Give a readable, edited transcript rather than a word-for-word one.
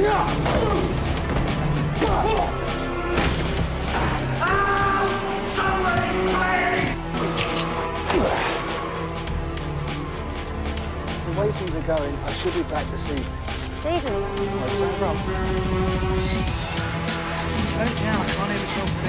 The way things are going, I should be back this evening. This evening? What's that from? Slow it down, I can't hear myself